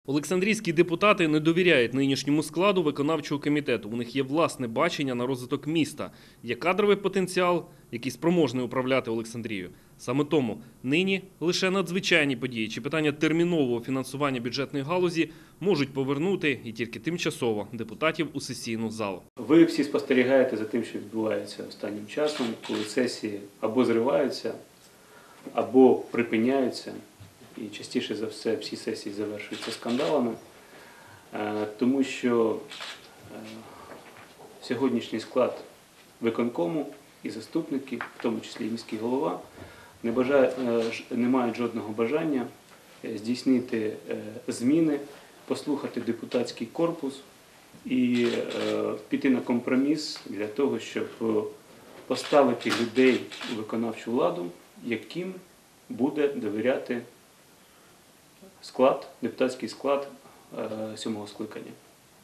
Олександрійські депутати не довіряють нинішньому складу виконавчого комітету. У них є власне бачення на розвиток міста. Є кадровий потенціал, який спроможний управляти Олександрією. Саме тому нині лише надзвичайні події чи питання термінового фінансування бюджетної галузі можуть повернути і тільки тимчасово депутатів у сесійну залу. Ви всі спостерігаєте за тим, що відбувається останнім часом, коли сесії або зриваються, або припиняються. І частіше за все всі сесії завершуються скандалами, тому що сьогоднішній склад виконкому і заступники, в тому числі і міський голова, не мають жодного бажання здійснити зміни, послухати депутатський корпус і піти на компроміс для того, щоб поставити людей у виконавчу владу, яким буде довіряти депутатський склад 7-го скликання.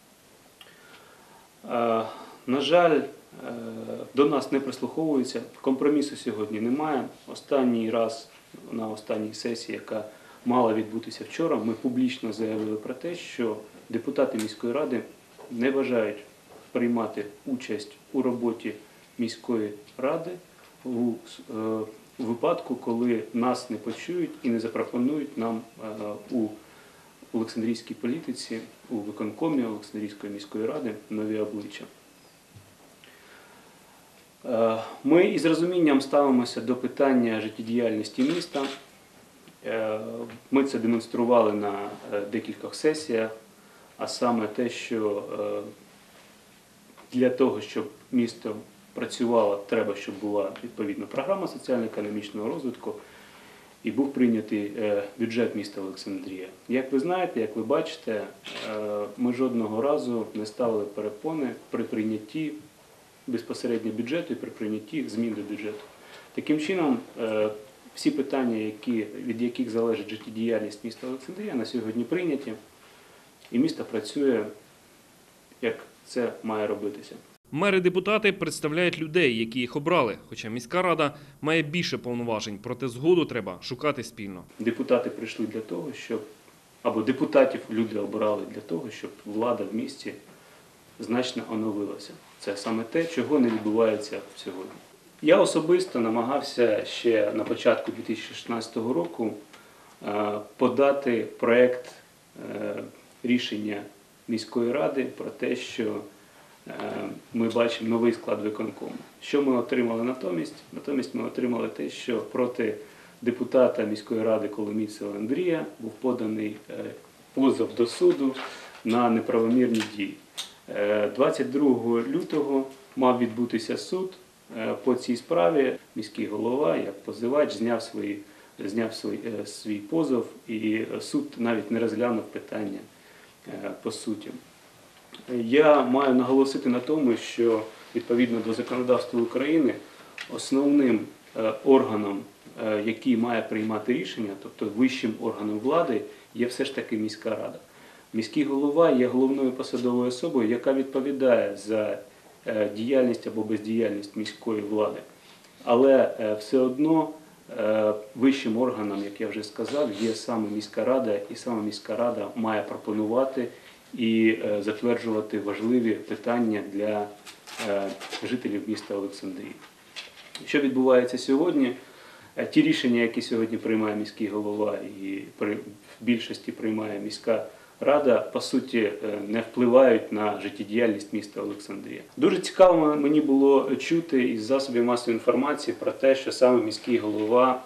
На жаль, до нас не прислуховуються, компромісу сьогодні немає. Останній раз на останній сесії, яка мала відбутися вчора, ми публічно заявили про те, що депутати міської ради не бажають приймати участь у роботі міської ради у випадку, коли нас не почують і не запропонують нам у Олександрійській політиці, у виконкомі Олександрійської міської ради нові обличчя. Ми із розумінням ставимося до питання життєдіяльності міста. Ми це демонстрували на декількох сесіях, а саме те, що для того, щоб місто працювало, треба, щоб була відповідна програма соціально-економічного розвитку і був прийнятий бюджет міста Олександрія. Як ви знаєте, як ви бачите, ми жодного разу не ставили перепони при прийнятті безпосередньо бюджету і при прийнятті змін до бюджету. Таким чином, всі питання, від яких залежить життєдіяльність міста Олександрія, на сьогодні прийняті, і місто працює, як це має робитися. Мери-депутати представляють людей, які їх обрали, хоча міська рада має більше повноважень, проте згоду треба шукати спільно. Депутати прийшли для того, або депутатів люди обирали для того, щоб влада в місті значно оновилася. Це саме те, чого не відбувається сьогодні. Я особисто намагався ще на початку 2016 року подати проєкт рішення міської ради про те, що ми бачимо новий склад виконкому. Що ми отримали натомість? Натомість ми отримали те, що проти депутата міської ради Коломійцева Андрія був поданий позов до суду на неправомірні дії. 22 лютого мав відбутися суд по цій справі. Міський голова, як позивач, зняв свій позов, і суд навіть не розглянув питання по суті. Я маю наголосити на тому, що відповідно до законодавства України основним органом, який має приймати рішення, тобто вищим органом влади, є все ж таки міська рада. Міський голова є головною посадовою особою, яка відповідає за діяльність або бездіяльність міської влади. Але все одно вищим органом, як я вже сказав, є саме міська рада, і саме міська рада має пропонувати і затверджувати важливі питання для жителів міста Олександрії. Що відбувається сьогодні? Ті рішення, які сьогодні приймає міський голова і в більшості приймає міська рада, по суті, не впливають на життєдіяльність міста Олександрія. Дуже цікаво мені було чути із засобів масової інформації про те, що саме міський голова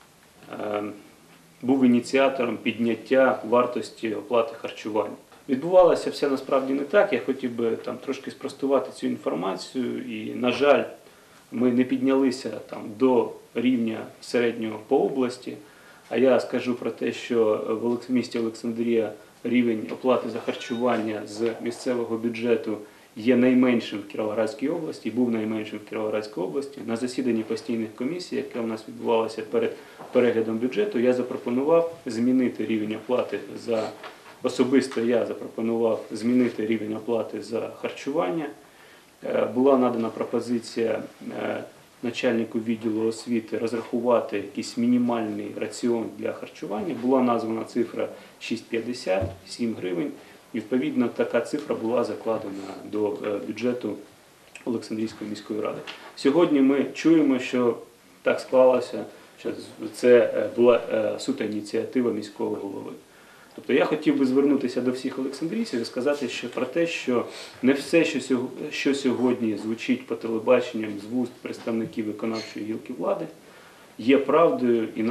був ініціатором підняття вартості оплати харчування. Відбувалося все насправді не так, я хотів би трошки спростувати цю інформацію, і, на жаль, ми не піднялися до рівня середнього по області, а я скажу про те, що в місті Олександрія рівень оплати за харчування з місцевого бюджету є найменшим в Кіровоградській області, був найменшим в Кіровоградській області. На засіданні постійних комісій, яке у нас відбувалося перед переглядом бюджету, я запропонував змінити рівень оплати Особисто я запропонував змінити рівень оплати за харчування. Була надана пропозиція начальнику відділу освіти розрахувати якийсь мінімальний раціон для харчування. Була названа цифра 6,50, 7 гривень. Відповідно, така цифра була закладена до бюджету Олександрійської міської ради. Сьогодні ми чуємо, що так склалося, що це була суто ініціатива міського голови. Тобто я хотів би звернутися до всіх олександрійців і сказати про те, що не все, що сьогодні звучить по телебаченням з вуст представників виконавчої гілки влади, є правдою і,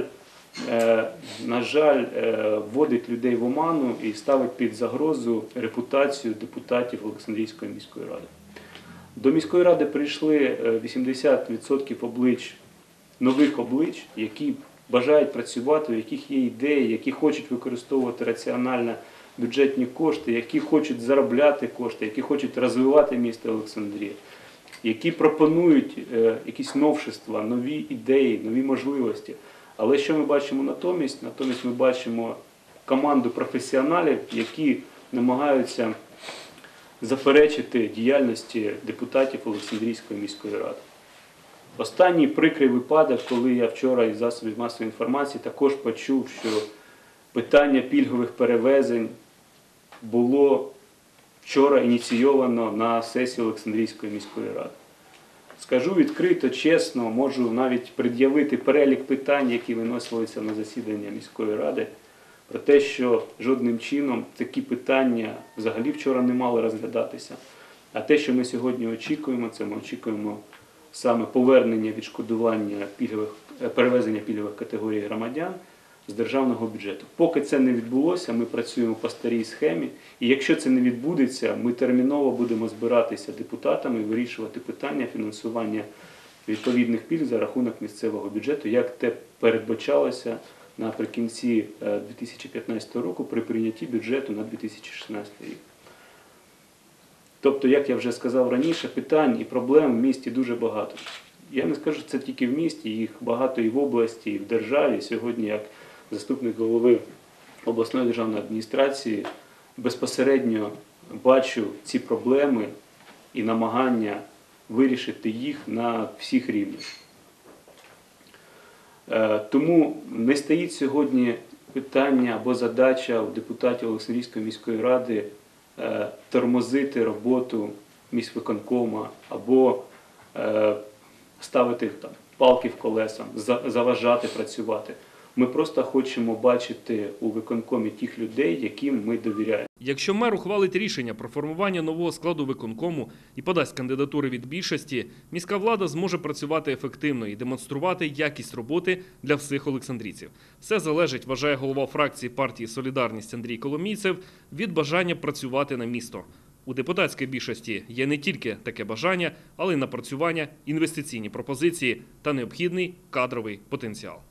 на жаль, вводить людей в оману і ставить під загрозу репутацію депутатів Олександрійської міської ради. До міської ради прийшли 80% нових облич, які бажають працювати, у яких є ідеї, які хочуть використовувати раціонально бюджетні кошти, які хочуть заробляти кошти, які хочуть розвивати місто Олександрія, які пропонують якісь новшества, нові ідеї, нові можливості. Але що ми бачимо натомість? Натомість ми бачимо команду професіоналів, які намагаються заперечити діяльності депутатів Олександрійської міської ради. Останній прикрий випадок, коли я вчора із засобів масової інформації також почув, що питання пільгових перевезень було вчора ініційовано на сесії Олександрійської міської ради. Скажу відкрито, чесно, можу навіть пред'явити перелік питань, які виносилися на засідання міської ради, про те, що жодним чином такі питання взагалі вчора не мали розглядатися. А те, що ми сьогодні очікуємо, це ми очікуємо саме повернення відшкодування перевезення пільгових категорій громадян з державного бюджету. Поки це не відбулося, ми працюємо по старій схемі. І якщо це не відбудеться, ми терміново будемо збиратися депутатами і вирішувати питання фінансування відповідних пільг за рахунок місцевого бюджету, як те передбачалося наприкінці 2015 року при прийнятті бюджету на 2016 рік. Тобто, як я вже сказав раніше, питань і проблем в місті дуже багато. Я не скажу, що це тільки в місті, їх багато і в області, і в державі. Сьогодні, як заступник голови обласної державної адміністрації, безпосередньо бачу ці проблеми і намагання вирішити їх на всіх рівнях. Тому не стоїть сьогодні питання або задача у депутатів Олександрійської міської ради тормозити роботу міськвиконкома або ставити палки в колеса, заважати працювати. Ми просто хочемо бачити у виконкомі тих людей, яким ми довіряємо. Якщо мер ухвалить рішення про формування нового складу виконкому і подасть кандидатури від більшості, міська влада зможе працювати ефективно і демонструвати якість роботи для всіх олександрійців. Все залежить, вважає голова фракції партії «Солідарність» Андрій Коломійцев, від бажання працювати на місто. У депутатській більшості є не тільки таке бажання, але й напрацювання, інвестиційні пропозиції та необхідний кадровий потенціал.